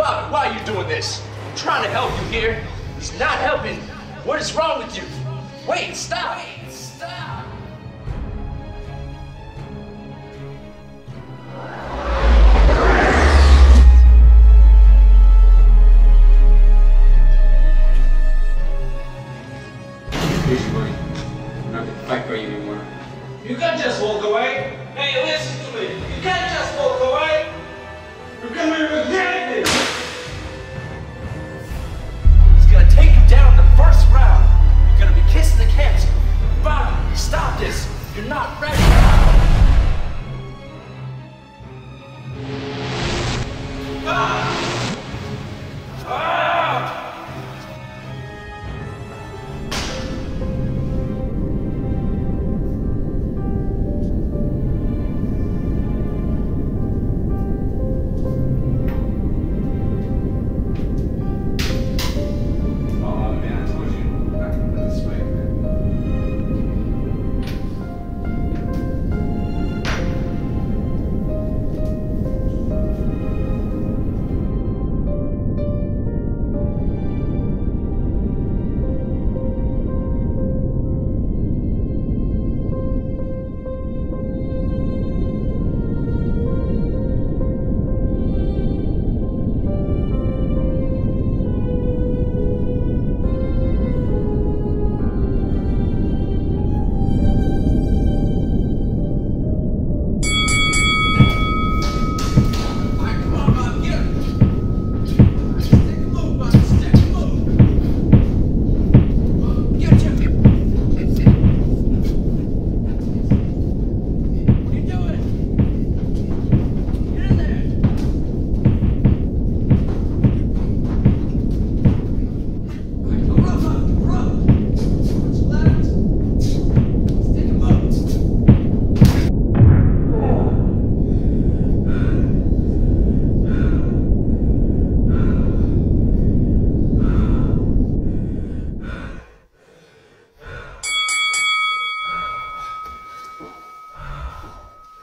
Robert, why are you doing this? I'm trying to help you here. It's not helping. What is wrong with you? Wait, stop! Wait, stop! Here's your money. I'm not gonna fight for you anymore. You can't just walk away. Hey, listen to me. You can't just walk away. You're gonna regret this. He's gonna take you down in the first round. You're gonna be kissing the camps. Bobby, stop this. You're not ready. Ah! Ah!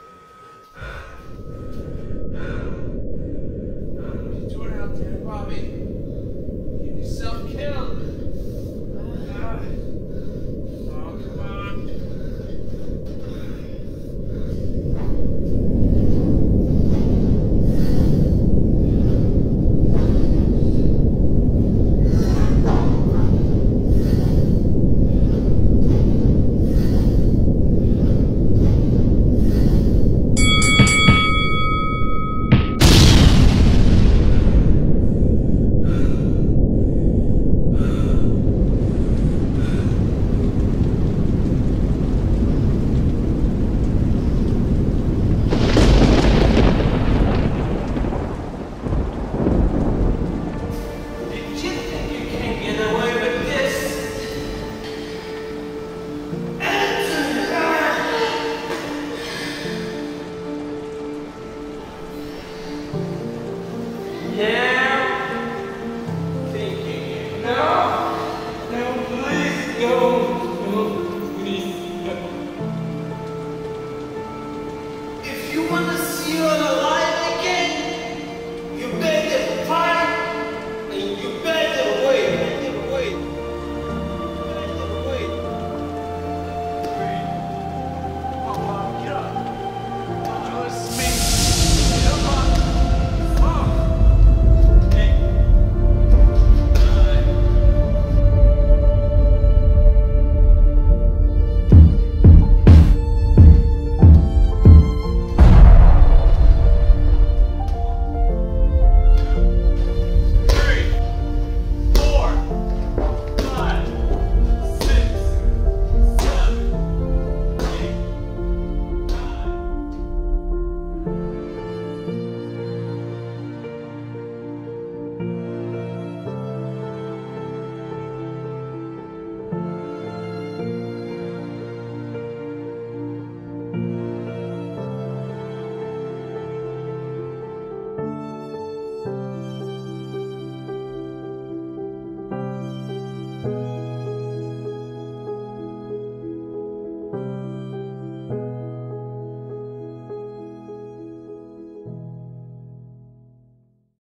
Bobby.